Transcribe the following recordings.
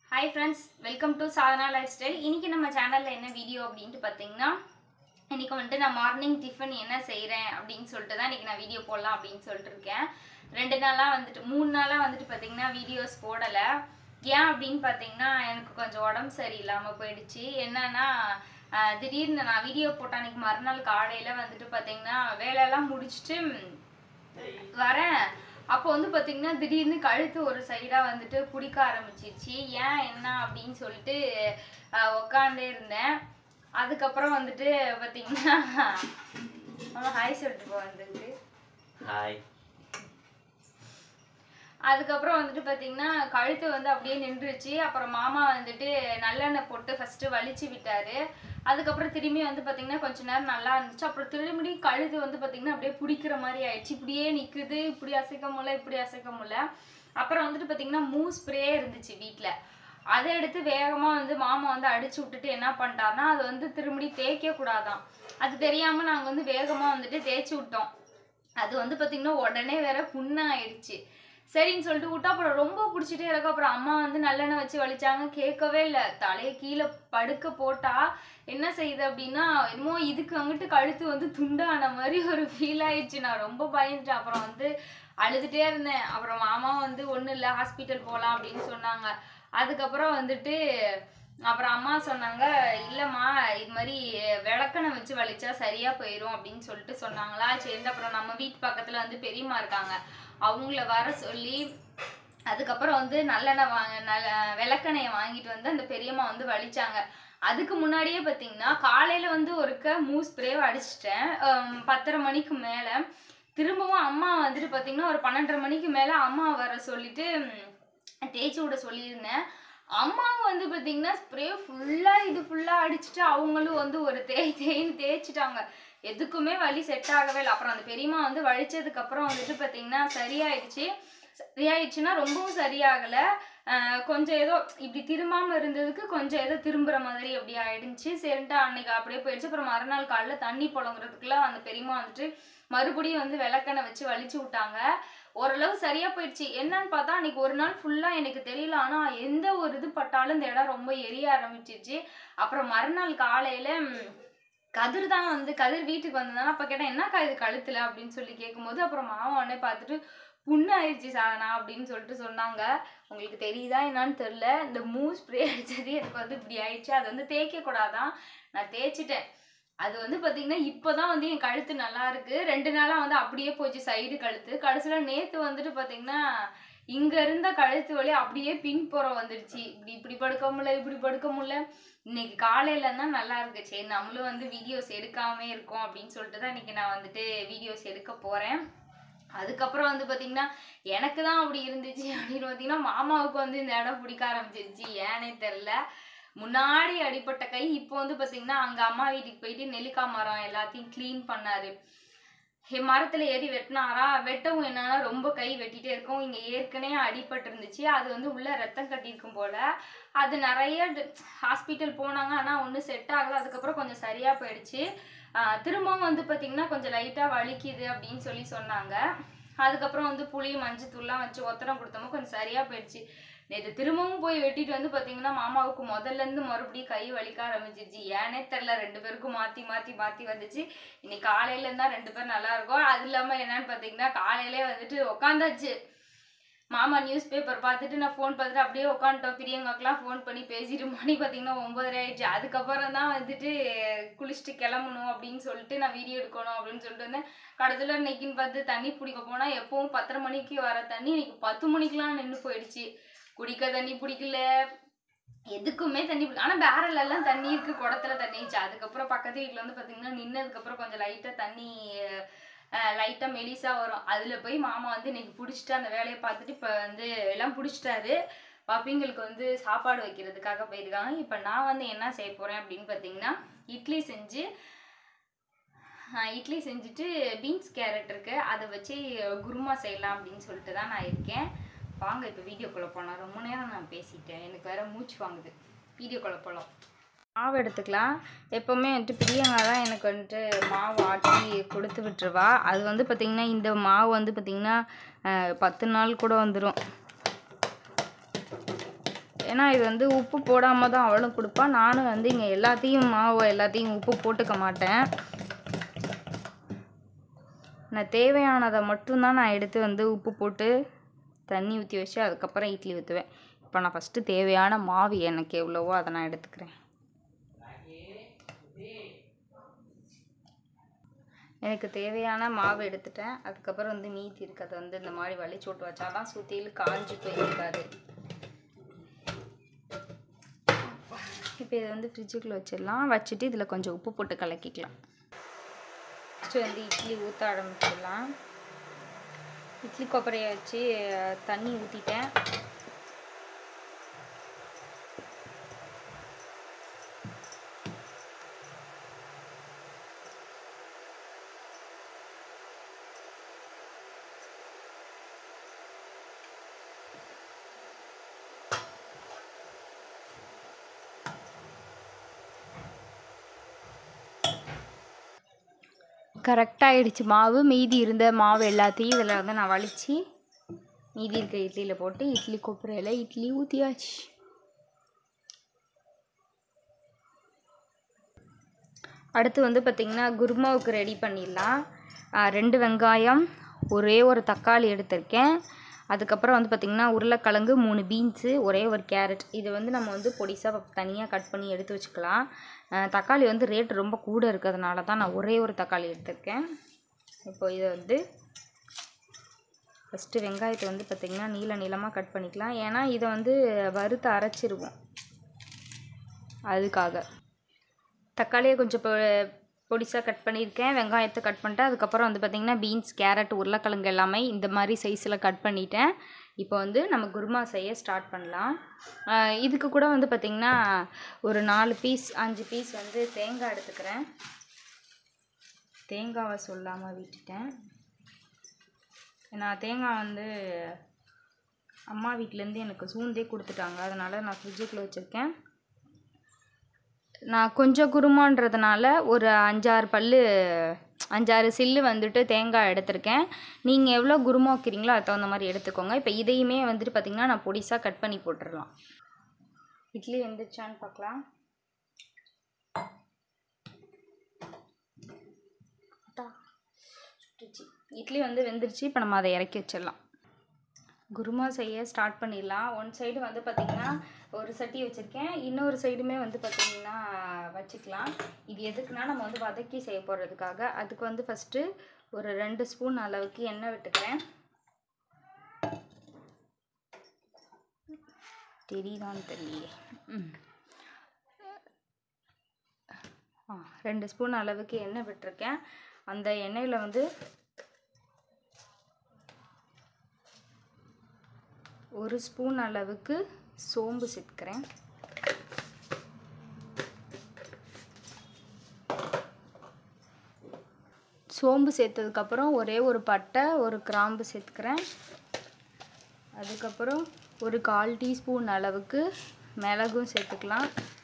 Hi friends, welcome to Sadhana Lifestyle. இன்னைக்கு நம்ம சேனல்ல என்ன வீடியோ அப்படினு பாத்தீங்கன்னா இன்னைக்கு வந்து நான் மார்னிங் டிஃபன் என்ன செய்றேன் அப்படினு சொல்லிட்டு தான் இன்னைக்கு நான் வீடியோ போடலாம் அப்படினு சொல்லிட்டு இருக்கேன். 2 நாளா வந்துட்டு 3 நாளா வந்துட்டு பாத்தீங்கன்னா வீடியோஸ் போடல. ஏன் அப்படினு பாத்தீங்கன்னா எனக்கு கொஞ்சம் உடம்பு சரியில்லாம போயிடுச்சு. என்னன்னா திடீர்னு நான் வீடியோ போட்ட அன்னைக்கு மறுநாள் காலையில வந்துட்டு பாத்தீங்கன்னா வேலை எல்லாம் முடிச்சிட்டு வரேன். அப்போ வந்து பாத்தீங்கன்னா திடீர்னு கழுத்து ஒரு சைடா வந்துட்டு புடிக்க ஆரம்பிச்சிருச்சு. ஏன் என்ன அப்படின்னு சொல்லிட்டு உட்கார்ந்தே இருந்தேன். அதுக்கப்புறம் வந்துட்டு பாத்தீங்கன்னா ஹாய் சொல்லிட்டு போவதுக்கு ஹாய். அதுக்கப்புறம் வந்துட்டு பாத்தீங்கன்னா கழுத்து வந்து அப்படியே நின்றுச்சு. அப்புறம் மாமா வந்துட்டு நல்லெண்ணெய் போட்டு ஃபர்ஸ்ட் வலிச்சு விட்டாரு. அதுக்கப்புறம் திரும்பி வந்து பாத்தீங்கன்னா கொஞ்ச நேரம் நல்லா இருந்துச்சு. அப்புறம் திரும்பி கழுத்து வந்து பாத்தீங்கன்னா அப்படியே பிடிக்கிற மாதிரி ஆயிடுச்சு. இப்படியே நிக்குது, இப்படி அசைக்க முடியல, இப்படி அசைக்க முடியல. அப்புறம் வந்துட்டு பாத்தீங்கன்னா மூவ் ஸ்ப்ரே இருந்துச்சு வீட்டுல. அதை எடுத்து வேகமா வந்து மாமா வந்து அடிச்சு விட்டுட்டு என்ன பண்ணிட்டாருன்னா அது வந்து திரும்பி தேய்க்க கூடாதான். அது தெரியாம நாங்க வந்து வேகமா வந்துட்டு தேய்ச்சி விட்டோம். அது வந்து பாத்தீங்கன்னா உடனே வேற புண்ணு ஆயிடுச்சு. சரின்னு சொல்லிட்டு விட்டா அப்புறம் ரொம்ப பிடிச்சிட்டே இருக்கும். அப்புறம் அம்மா வந்து நல்லெண்ணெய் வச்சு வலிச்சாங்க, கேட்கவே இல்லை. தலையை கீழே படுக்க போட்டா என்ன செய்யுது அப்படின்னா என்னமோ இதுக்கு அங்கிட்டு கழுத்து வந்து துண்டான மாதிரி ஒரு ஃபீல் ஆயிடுச்சு. நான் ரொம்ப பயந்துட்டேன். அப்புறம் வந்து அழுதுட்டே இருந்தேன். அப்புறம் மாமா வந்து ஒன்றும் இல்லை ஹாஸ்பிட்டல் போகலாம் அப்படின்னு சொன்னாங்க. அதுக்கப்புறம் வந்துட்டு அப்புறம் அம்மா சொன்னாங்க, இல்லைம்மா இது மாதிரி விளக்கெண்ணெய் வச்சு வலிச்சா சரியா போயிடும் அப்படின்னு சொல்லிட்டு சொன்னாங்களா. சரி, அப்புறம் நம்ம வீட்டு பக்கத்துல வந்து பெரியம்மா இருக்காங்க, அவங்கள வர சொல்லி அதுக்கப்புறம் வந்து நல்லெண்ணெய் விளக்கெண்ணெயை வாங்கிட்டு வந்து அந்த பெரியம்மா வந்து வலிச்சாங்க. அதுக்கு முன்னாடியே பார்த்தீங்கன்னா காலையில வந்து ஒருக்க மூவ் ஸ்ப்ரேவை அடிச்சிட்டேன் 10:30 மணிக்கு மேல. திரும்பவும் அம்மா வந்துட்டு பார்த்தீங்கன்னா ஒரு 12:30 மணிக்கு மேல அம்மா வர சொல்லிட்டு தேய்ச்சி விட சொல்லியிருந்தேன். அம்மாவும் வந்து பார்த்தீங்கன்னா ஸ்ப்ரே ஃபுல்லா அடிச்சுட்டு அவங்களும் வந்து ஒரு தேய்ன்னு தேய்ச்சிட்டாங்க. எதுக்குமே வலி செட் ஆகவே இல்லை. அப்புறம் அந்த பெரியம்மா வந்து வலிச்சதுக்கு அப்புறம் வந்துட்டு பார்த்தீங்கன்னா சரியாயிடுச்சுன்னா ரொம்பவும் சரியாகலை. கொஞ்சம் ஏதோ இப்படி திரும்பாம இருந்ததுக்கு கொஞ்சம் ஏதோ திரும்புற மாதிரி அப்படி ஆயிடுச்சு. சரின்ட்டு அன்னைக்கு அப்படியே போயிடுச்சு. அப்புறம் மறுநாள் காலைல தண்ணி புழங்குறதுக்குள்ள அந்த பெரியம்மா வந்துட்டு மறுபடியும் வந்து விளக்கெண்ணெய் வச்சு வலிச்சு விட்டாங்க. ஓரளவு சரியா போயிடுச்சு. என்னன்னு பார்த்தா அன்னைக்கு ஒரு நாள் ஃபுல்லா எனக்கு தெரியல. ஆனா எந்த ஒரு இது பட்டாலும் இந்த இடம் ரொம்ப எரிய ஆரம்பிச்சிருச்சு. அப்புறம் மறுநாள் காலையில கதிர் வீட்டுக்கு வந்ததுனால அப்ப கேட்டேன், என்னக்கா இது கழுத்துல அப்படின்னு சொல்லி கேட்கும்போது அப்புறம் மாமா உடனே பார்த்துட்டு புண்ணு ஆயிடுச்சு சாதனா அப்படின்னு சொல்லிட்டு சொன்னாங்க. உங்களுக்கு தெரியுதா என்னன்னு தெரியல, இந்த மூவ் ஸ்ப்ரே அடிச்சது எனக்கு வந்து இப்படி ஆயிடுச்சு. அது வந்து தேய்க்க கூடாதான், நான் தேய்ச்சிட்டேன். அது வந்து பாத்தீங்கன்னா இப்பதான் வந்து என் கழுத்து நல்லா இருக்கு. 2 நாளா வந்து அப்படியே போச்சு சைடு கழுத்து. கடைசியில நேத்து வந்துட்டு பாத்தீங்கன்னா இங்க இருந்த கழுத்து வலி அப்படியே பின்புறம் வந்துடுச்சு. இப்படி படுக்க முடியல, இப்படி படுக்க முடியல. இன்னைக்கு காலையில தான் நல்லா இருக்கு. சரி, நம்மளும் வந்து வீடியோஸ் எடுக்காம இருக்கோம் அப்படின்னு சொல்லிட்டு தான் இன்னைக்கு நான் வந்துட்டு வீடியோஸ் எடுக்க போறேன். அதுக்கப்புறம் வந்து பாத்தீங்கன்னா எனக்கு தான் அப்படி இருந்துச்சு அப்படின்னு பாத்தீங்கன்னா மாமாவுக்கு வந்து இந்த இடம் பிடிக்க ஆரம்பிச்சிருச்சு. ஏன்னே தெரியல. முன்னாடி அடிப்பட்ட கை இப்போ வந்து பாத்தீங்கன்னா அங்க அம்மா வீட்டுக்கு போயிட்டு நெல்லிக்காய் மரம் எல்லாத்தையும் கிளீன் பண்ணாரு. மரத்துல ஏறி வெட்டினாரா. வெட்டவும் என்னன்னா ரொம்ப கை வெட்டிட்டே இருக்கும். இங்க ஏற்கனவே அடிபட்டு இருந்துச்சு. அது வந்து உள்ள ரத்தம் கட்டியிருக்கும் போல. அது நிறைய ஹாஸ்பிட்டல் போனாங்க. ஆனா ஒன்றும் செட் ஆகல. அதுக்கப்புறம் கொஞ்சம் சரியா போயிடுச்சு. திரும்பவும் வந்து பாத்தீங்கன்னா கொஞ்சம் லைட்டா வலிக்குது அப்படின்னு சொல்லி சொன்னாங்க. அதுக்கப்புறம் வந்து புளி மஞ்சத்தூள்லாம் வச்சு ஒத்தடம் கொடுத்தோமோ கொஞ்சம் சரியா போயிடுச்சு. நேற்று திரும்பவும் போய் வெட்டிட்டு வந்து பாத்தீங்கன்னா மாமாவுக்கு முதல்ல இருந்து மறுபடியும் கை வலிக்க ஆரம்பிச்சிருச்சு. ஏன்னே தெரியல, 2 பேருக்கும் மாத்தி வந்துச்சு. இன்னைக்கு காலையில இருந்தா 2 பேரும் நல்லா இருக்கும். அது இல்லாம என்னன்னு பாத்தீங்கன்னா காலையிலே வந்துட்டு உட்காந்தாச்சு. மாமா நியூஸ் பேப்பர் பார்த்துட்டு நான் ஃபோன் பார்த்துட்டு அப்படியே உட்காந்துட்டோம். பிரியங்காக்கெல்லாம் ஃபோன் பண்ணி பேசிட்டு மணி பார்த்தீங்கன்னா 9:30 ஆயிடுச்சு. அதுக்கப்புறம் தான் வந்துட்டு குளிச்சுட்டு கிளம்பணும் அப்படின்னு சொல்லிட்டு நான் வீடியோ எடுக்கணும் அப்படின்னு சொல்லிட்டு வந்தேன். கடைசியில் இன்னைக்குன்னு பார்த்து தண்ணி பிடிக்க போனால் எப்பவும் 10:30 மணிக்கு வர தண்ணி இன்னைக்கு 10 மணிக்கெலாம் நின்று போயிடுச்சு. குடிக்க தண்ணி பிடிக்கல, எதுக்குமே தண்ணி பிடிக்கல. ஆனால் பேரல் எல்லாம் தண்ணி இருக்கு, குடத்துல தண்ணி இருந்துச்சு. அதுக்கப்புறம் பக்கத்து வீட்டில் வந்து பார்த்தீங்கன்னா நின்னதுக்கப்புறம் கொஞ்சம் லைட்டா மெலிசா வரும். அதுல போய் மாமா வந்து இன்னைக்கு பிடிச்சிட்டு அந்த வேலையை பார்த்துட்டு இப்போ வந்து எல்லாம் பிடிச்சிட்டாரு. பப்பிங்களுக்கு வந்து சாப்பாடு வைக்கிறதுக்காக போயிருக்காங்க. இப்போ நான் வந்து என்ன செய்ய போறேன் அப்படின்னு பார்த்தீங்கன்னா இட்லி செஞ்சுட்டு பீன்ஸ் கேரட் இருக்கு, அதை வச்சு குருமா செய்யலாம் அப்படின்னு சொல்லிட்டு தான் நான் இருக்கேன். வாங்க இப்போ வீடியோக்குள்ள போகலாம். ரொம்ப நேரம் நான் பேசிட்டேன், எனக்கு வேற மூச்சு வாங்குது. வீடியோக்குள்ள போகலாம். மாவு எடுத்துக்கலாம். எப்போவுமே வந்துட்டு பிரியங்கா தான் எனக்கு வந்துட்டு மாவு ஆட்டி கொடுத்து விட்டுருவா. அது வந்து பார்த்திங்கன்னா இந்த மாவு வந்து பார்த்திங்கன்னா 10 நாள் கூட வந்துடும். ஏன்னா இது வந்து உப்பு போடாமல் தான் அவளும் கொடுப்பா. நானும் வந்து இங்கே எல்லாத்தையும் மாவு எல்லாத்தையும் உப்பு போட்டுக்க மாட்டேன். நான் தேவையானதை மட்டும்தான் நான் எடுத்து வந்து உப்பு போட்டு தண்ணி ஊற்றி வச்சு அதுக்கப்புறம் இட்லி ஊற்றுவேன். இப்போ நான் ஃபஸ்ட்டு தேவையான மாவு எனக்கு எவ்வளவோ அதை நான் எடுத்துக்கிறேன். எனக்கு தேவையான மாவு எடுத்துட்டேன். அதுக்கப்புறம் வந்து மீதி இருக்கிறத வந்து இந்த மாதிரி வலிச்சு விட்டு வச்சா தான் சுற்றிலும் காஞ்சி போயிருக்காது. இப்போ இதை வந்து ஃப்ரிட்ஜுக்குள்ளே வச்சிடலாம். வச்சுட்டு இதில் கொஞ்சம் உப்பு போட்டு கலக்கிக்கலாம். ஃபஸ்ட்டு வந்து இட்லி ஊற்ற ஆரம்பிச்சிடலாம். இட்லி கொப்பரையை வச்சு தண்ணி ஊற்றிட்டேன். கரெக்டாகிடுச்சு மாவு. மீதி இருந்த மாவு எல்லாத்தையும் இதில் வந்து நான் வலித்து மீதி இருக்க இட்லியில் போட்டு இட்லி கொப்பரையில் இட்லி ஊற்றியாச்சு. அடுத்து வந்து பார்த்திங்கன்னா குருமாவுக்கு ரெடி பண்ணிடலாம். 2 வெங்காயம், ஒரே ஒரு தக்காளி எடுத்திருக்கேன். அதுக்கப்புறம் வந்து பார்த்திங்கன்னா உருளைக்கிழங்கு, 3 பீன்ஸு, ஒரே ஒரு கேரட். இது வந்து நம்ம வந்து பொடிசாக தனியாக கட் பண்ணி எடுத்து வச்சுக்கலாம். தக்காளி வந்து ரேட் ரொம்ப கூட இருக்கிறதுனால தான் நான் ஒரே ஒரு தக்காளி எடுத்திருக்கேன். இப்போ இதை வந்து ஃபஸ்ட்டு வெங்காயத்தை வந்து பார்த்திங்கன்னா நீளமாக கட் பண்ணிக்கலாம். ஏன்னா இதை வந்து வறுத்து அரைச்சிருவோம், அதுக்காக. தக்காளியை கொஞ்சம் பொடிசாக கட் பண்ணியிருக்கேன். வெங்காயத்தை கட் பண்ணிட்டேன். அதுக்கப்புறம் வந்து பார்த்திங்கன்னா பீன்ஸ், கேரட், உருளைக்கிழங்கு எல்லாமே இந்த மாதிரி சைஸில் கட் பண்ணிட்டேன். இப்போ வந்து நம்ம குருமா செய்ய ஸ்டார்ட் பண்ணலாம். இதுக்கு கூட வந்து பார்த்திங்கன்னா ஒரு 4 பீஸ் 5 பீஸ் வந்து தேங்காய் எடுத்துக்கிறேன். தேங்காவை சொல்லாமல் விட்டுட்டேன். நான் தேங்காய் வந்து அம்மா வீட்டிலேருந்து எனக்கு சூழ்ந்தே கொடுத்துட்டாங்க. அதனால் நான் ஃப்ரிட்ஜுக்குள்ளே வச்சுருக்கேன். நான் கொஞ்சம் குருமான்றதுனால ஒரு 5-6 சில்லு வந்துட்டு தேங்காய் எடுத்திருக்கேன். நீங்கள் எவ்வளோ குருமா வைக்கிறீங்களோ அது தகுந்த மாதிரி எடுத்துக்கோங்க. இப்போ இதையுமே வந்துட்டு பார்த்திங்கன்னா நான் பொடிசாக கட் பண்ணி போட்டுடலாம். இட்லி வெந்துருச்சான்னு பார்க்கலாம். இட்லி வந்து வெந்துருச்சு. இப்போ நம்ம அதை இறக்கி வச்சிடலாம். குருமா செய்ய ஸ்டார்ட் பண்ணிடலாம். ஒன் சைடு வந்து பார்த்திங்கன்னா ஒரு சட்டி வச்சுருக்கேன். இன்னொரு சைடுமே வந்து பார்த்திங்கன்னா வச்சுக்கலாம். இது எதுக்குன்னா நம்ம வந்து வதக்கி செய்ய போகிறதுக்காக. அதுக்கு வந்து ஃபஸ்ட்டு ஒரு 2 ஸ்பூன் அளவுக்கு எண்ணெய் விட்டுக்கிறேன். தெரியுதான்னு தெரியலையே. 2 ஸ்பூன் அளவுக்கு எண்ணெய் விட்டுருக்கேன். அந்த எண்ணெயில் வந்து 1 ஸ்பூன் அளவுக்கு சோம்பு சேர்த்துக்கிறேன். சோம்பு சேர்த்ததுக்கப்புறம் ஒரே ஒரு பட்டை, ஒரு கிராம்பு சேர்த்துக்கிறேன். அதுக்கப்புறம் ஒரு 1/4 டீஸ்பூன் அளவுக்கு மிளகும் சேர்த்துக்கலாம்.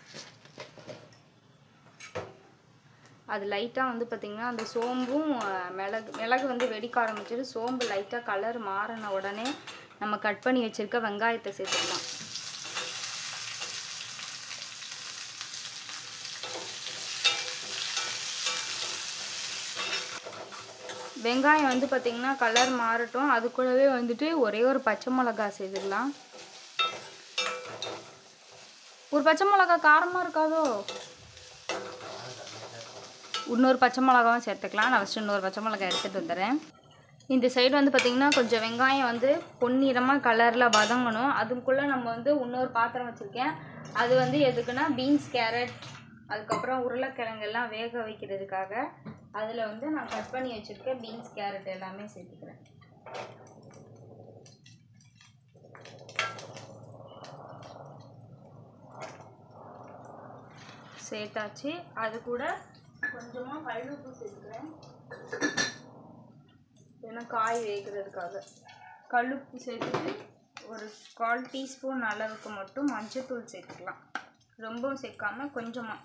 அது லைட்டாக வந்து பார்த்திங்கன்னா அந்த சோம்பும் மிளகு வந்து வெடிக்க ஆரம்பிச்சிட்டு சோம்பு லைட்டாக கலர் மாறின உடனே நம்ம கட் பண்ணி வச்சுருக்க வெங்காயத்தை சேர்த்துக்கலாம். வெங்காயம் வந்து பார்த்திங்கன்னா கலர் மாறட்டும். அது கூடவே வந்துட்டு ஒரே ஒரு பச்சை மிளகா சேர்த்துக்கலாம். ஒரு பச்சை மிளகா காரமாக இருக்காதோ? இன்னொரு பச்சை மிளகாவும் சேர்த்துக்கலாம். நான் ஃபஸ்ட்டு இன்னொரு பச்சை மிளகா எடுத்துகிட்டு வந்துடுறேன். இந்த சைடு வந்து பார்த்திங்கன்னா கொஞ்சம் வெங்காயம் வந்து பொன்னிறமாக கலரில் வதங்கணும். அதுக்குள்ளே நம்ம வந்து இன்னொரு பாத்திரம் வச்சுருக்கேன். அது வந்து எதுக்குன்னா பீன்ஸ், கேரட், அதுக்கப்புறம் உருளைக்கிழங்கெல்லாம் வேக வைக்கிறதுக்காக. அதில் வந்து நான் கட் பண்ணி வச்சுருக்கேன் பீன்ஸ், கேரட் எல்லாமே சேர்த்துக்கிறேன். சேர்த்தாச்சு. அது கூட கொஞ்சமாக கல்லுப்பு சேர்த்துக்கிறேன். ஏன்னா காய் வேகிறதுக்காக கல்லுப்பு சேர்த்துட்டு ஒரு 1/4 டீஸ்பூன் அளவுக்கு மட்டும் மஞ்சள்தூள் சேர்த்துக்கலாம். ரொம்பவும் சேர்க்காம கொஞ்சமாக.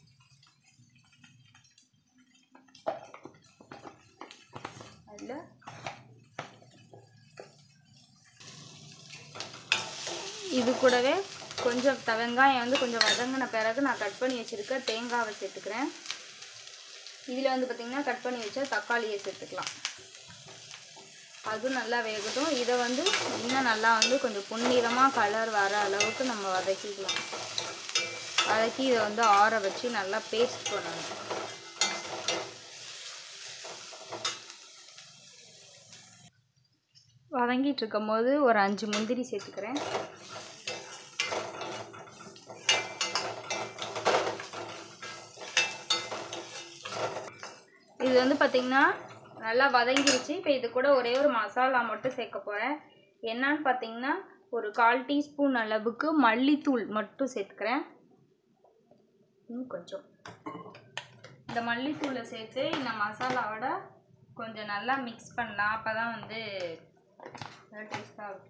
அதில் இது கூடவே கொஞ்சம் வெங்காயம் வந்து கொஞ்சம் வதங்கின பிறகு நான் கட் பண்ணி வச்சுருக்க தேங்காவை சேர்த்துக்கிறேன். இதில் வந்து பார்த்திங்கன்னா கட் பண்ணி வச்சா தக்காளியை சேர்த்துக்கலாம். அதுவும் நல்லா வேகட்டும். இதை வந்து இன்னும் நல்லா வந்து கொஞ்சம் பொன்னிறமாக கலர் வர அளவுக்கு நம்ம வதக்கிக்கலாம். வதக்கி இதை வந்து ஆற வச்சு நல்லா பேஸ்ட் பண்ணணும். வதங்கிட்டு இருக்கும் போது ஒரு 5 முந்திரி சேர்த்துக்கிறேன். இது வந்து பார்த்திங்கன்னா நல்லா வதங்கிருச்சு. இப்போ இது கூட ஒரே ஒரு மசாலா மட்டும் சேர்க்க போகிறேன். என்னன்னு பார்த்தீங்கன்னா ஒரு 1/4 டீஸ்பூன் அளவுக்கு மல்லித்தூள் மட்டும் சேர்த்துக்கிறேன். கொஞ்சம் இந்த மல்லித்தூளை சேர்த்து இந்த மசாலாவோட கொஞ்சம் நல்லா மிக்ஸ் பண்ணலாம். அப்போ தான் வந்து டேஸ்ட்டாக இருக்கும்.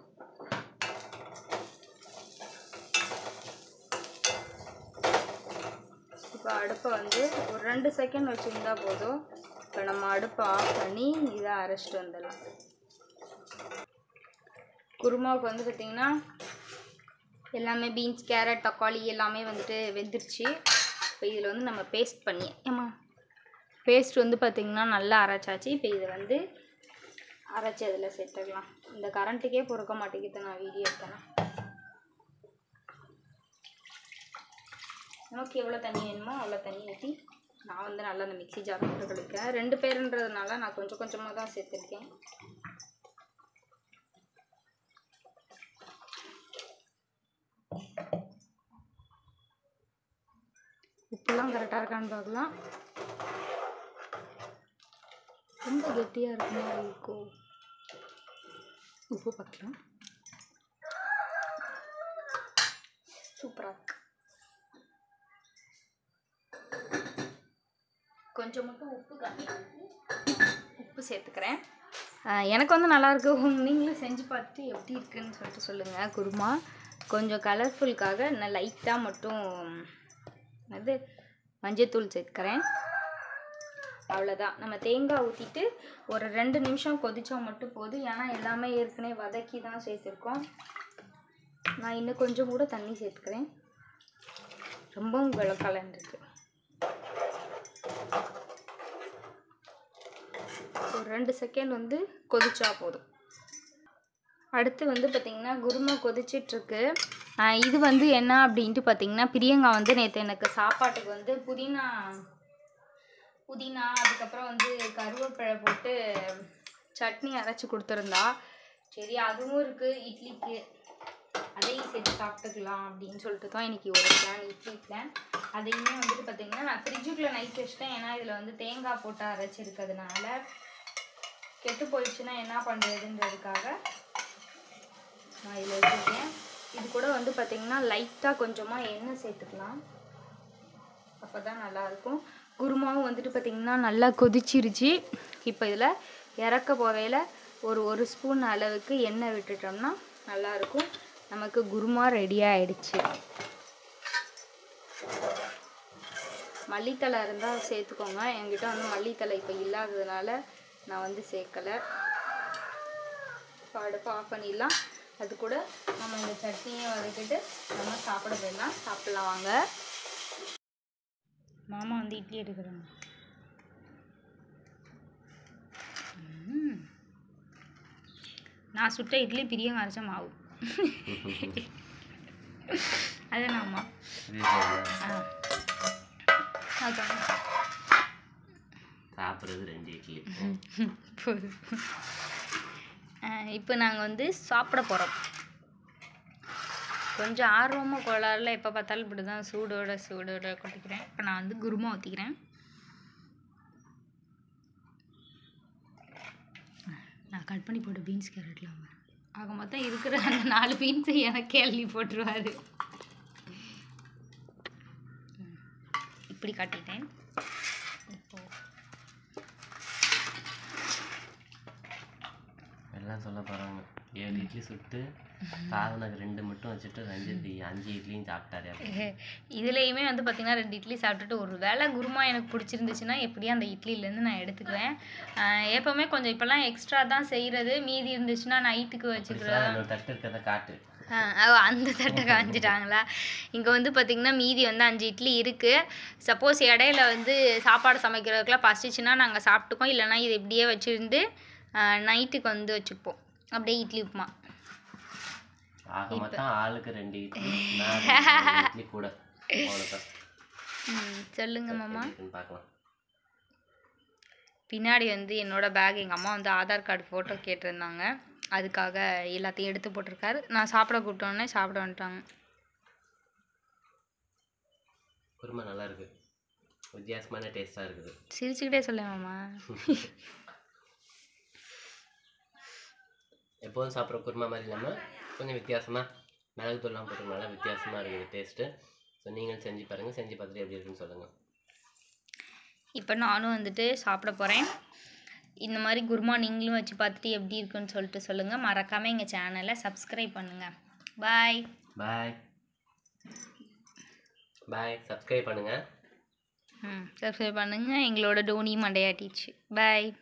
இப்போ அடுப்பை வந்து ஒரு 2 செகண்ட் வச்சுருந்தா போதும். இப்போ நம்ம அடுப்பை ஆஃப் பண்ணி இதை அரைச்சிட்டு வந்துடலாம். குருமாவுக்கு வந்து பார்த்திங்கன்னா எல்லாமே பீன்ஸ், கேரட், தக்காளி எல்லாமே வந்துட்டு வெந்துருச்சு. இப்போ இதில் வந்து நம்ம பேஸ்ட் வந்து பார்த்திங்கன்னா நல்லா அரைச்சாச்சு. இப்போ இதை வந்து அரைச்சி அதில் சேர்த்துக்கலாம். இந்த கரண்ட்டுக்கே பொறுக்க மாட்டேங்குது நான் வீடியோ எடுத்தேன்னா. நமக்கு எவ்வளோ தண்ணி வேணுமோ அவ்வளோ தண்ணி ஊற்றி நான் வந்து நல்லா அந்த மிக்ஸி ஜார் போட்டு கழிக்கிறேன். 2 பேருன்றதுனால நான் கொஞ்சம் கொஞ்சமாக தான் சேர்த்துருக்கேன். உப்புலாம் கரெக்டாக இருக்கான்னு பார்க்கலாம். ரொம்ப கெட்டியாக இருக்குமா இருக்கும். உப்பு பார்க்கலாம். சூப்பராக இருக்கு. கொஞ்சம் மட்டும் உப்பு உப்பு சேர்த்துக்கிறேன். எனக்கு வந்து நல்லாயிருக்கு. நீங்களும் செஞ்சு பார்த்துட்டு எப்படி இருக்குன்னு சொல்லிட்டு சொல்லுங்கள். குருமா கொஞ்சம் கலர்ஃபுல்காக நான் லைட்டாக மட்டும் அது மஞ்சத்தூள் சேர்த்துக்கிறேன். அவ்வளோதான். நம்ம தேங்காய் ஊற்றிட்டு ஒரு 2 நிமிஷம் கொதிச்சா மட்டும் போதும். ஏன்னா எல்லாமே ஏற்கனவே வதக்கி தான் சேர்த்துருக்கோம். நான் இன்னும் கொஞ்சம் கூட தண்ணி சேர்த்துக்கிறேன். ரொம்பவும் கலந்துருக்கு. ஒரு 2 செகண்ட் வந்து கொதிச்சா போதும். அடுத்து வந்து பார்த்திங்கன்னா குருமா கொதிச்சிட்ருக்கு. இது வந்து என்ன அப்படின்ட்டு பார்த்திங்கன்னா பிரியங்கா வந்து நேற்று எனக்கு சாப்பாட்டுக்கு வந்து புதினா அதுக்கப்புறம் வந்து கருவேப்பிலை போட்டு சட்னி அரைச்சி கொடுத்துருந்தா. சரி அதுவும் இருக்குது இட்லிக்கு, அதையும் சேர்த்து சாப்பிட்டுக்கலாம் அப்படின்னு சொல்லிட்டு தான் இன்றைக்கி ஒரு பிளான், இட்லி பிளான். அதையுமே வந்துட்டு பார்த்திங்கன்னா நான் ஃப்ரிட்ஜுக்குள்ளே நைட் வச்சிட்டேன். ஏன்னா இதில் வந்து தேங்காய் போட்டு அரைச்சிருக்கிறதுனால கெட்டு போயிடுச்சுன்னா என்ன பண்ணுறதுன்றதுக்காக நான் இதில் வச்சுருக்கேன். இது கூட வந்து பார்த்திங்கன்னா லைட்டாக கொஞ்சமாக எண்ணெய் சேர்த்துக்கலாம். அப்போ தான் நல்லாயிருக்கும். குருமாவும் வந்துட்டு பார்த்திங்கன்னா நல்லா கொதிச்சிருச்சு. இப்போ இதில் இறக்க போகையில் ஒரு ஸ்பூன் அளவுக்கு எண்ணெய் விட்டுட்டோம்னா நல்லாயிருக்கும். நமக்கு குருமா ரெடியாக ஆயிடுச்சு. மல்லித்தலை இருந்தால் சேர்த்துக்கோங்க. என்கிட்ட வந்து மல்லித்தலை இப்போ இல்லாததுனால நான் வந்து சேர்க்கலை. இப்போ அடுப்பு ஆஃப் பண்ணிடலாம். அது கூட நம்ம இந்த சட்னியை வதக்கிட்டு நம்ம சாப்பிட போயிடலாம். சாப்பிட்லாம் வாங்க. மாமா வந்து இட்லி எடுக்கிறாங்க. நான் சுட்ட இட்லி பிரியங்க அரைச்ச மாவு. அதுதான் அம்மா. சாப்பிட்றது 2 இட்லி. இப்போ நாங்கள் வந்து சாப்பிட போகிறோம். கொஞ்சம் ஆர்வமாக கோளாறுல எப்போ பார்த்தாலும் இப்படி தான் சூடோட கொட்டிக்கிறேன். இப்போ நான் வந்து குருமா ஊற்றிக்கிறேன். நான் கட் பண்ணி போட்ட பீன்ஸ் கேரட்லாம் ஆக மொத்தம் இருக்கிற அந்த 4 பீன்ஸை எனக்கே அள்ளி போட்டுருவாரு. இப்படி காட்டிட்டேன். எல்லாம் சொல்ல போகிறாங்க 7 இட்லி சுட்டு சாதனாக்கு 2 மட்டும் வச்சுட்டு 5 இட்லியும் சாப்பிட்டாரு. இதுலேயுமே வந்து பார்த்திங்கன்னா 2 இட்லி சாப்பிட்டுட்டு ஒரு வேளை குருமா எனக்கு பிடிச்சிருந்துச்சுன்னா எப்படியும் அந்த இட்லிலேருந்து நான் எடுத்துக்குவேன். எப்போவுமே கொஞ்சம் இப்போல்லாம் எக்ஸ்ட்ரா தான் செய்கிறது. மீதி இருந்துச்சுன்னா நைட்டுக்கு வச்சுக்கிறேன். தட்டு இருக்கிறத காட்டு. அந்த தட்டை காமிச்சிட்டாங்களா? இங்கே வந்து பார்த்திங்கன்னா மீதி வந்து 5 இட்லி இருக்குது. சப்போஸ் இடையில வந்து சாப்பாடு சமைக்கிறதுக்குலாம் பசிச்சுன்னா நாங்கள் சாப்பிட்டுக்கோம். இல்லைனா இது இப்படியே வச்சுருந்து நைட்டுக்கு வந்து வச்சுப்போம். அப்படியே இட்லி உப்புமா. ஆக மொத்தம் ஆளுக்கு 2 இட்லி, நான் 2 இட்லி கூட. அவ்வளோதான். சொல்லுங்க மாமா. பார்க்கலாம். பின்னாடி வந்து என்னோட பேக் எங்கள் அம்மா வந்து ஆதார் கார்டு ஃபோட்டோ கேட்டிருந்தாங்க. அதுக்காக எல்லாத்தையும் எடுத்து போட்டிருக்காரு. நான் சாப்பிட கூப்பிட்டோன்னே சாப்பிட வந்துட்டாங்க. குருமா நல்லா இருக்கு, வித்தியாசமான டேஸ்ட்டாக இருக்குது. சிரிச்சுக்கிட்டே சொல்ல மாமா. எப்போதும் சாப்பிட்ற குருமா மாதிரி இல்லாமல் கொஞ்சம் வித்தியாசமாக மிளகுத்தூள்லாம் போட்டுருக்கனால வித்தியாசமாக இருக்குது டேஸ்ட்டு. ஸோ நீங்கள் செஞ்சு பாருங்கள், செஞ்சு பார்த்துட்டு எப்படி இருக்குன்னு சொல்லுங்கள். இப்போ நானும் வந்துட்டு சாப்பிட போகிறேன். இந்த மாதிரி குருமா நீங்களும் வச்சு பார்த்துட்டு எப்படி இருக்குன்னு சொல்லிட்டு சொல்லுங்கள். மறக்காமல் எங்கள் சேனலை சப்ஸ்கிரைப் பண்ணுங்கள். பாய் பாய் பாய். சப்ஸ்கிரைப் பண்ணுங்கள். சப்ஸ்கிரைப் பண்ணுங்கள். எங்களோட டோனி மண்டையாட்டிச்சு. பாய்.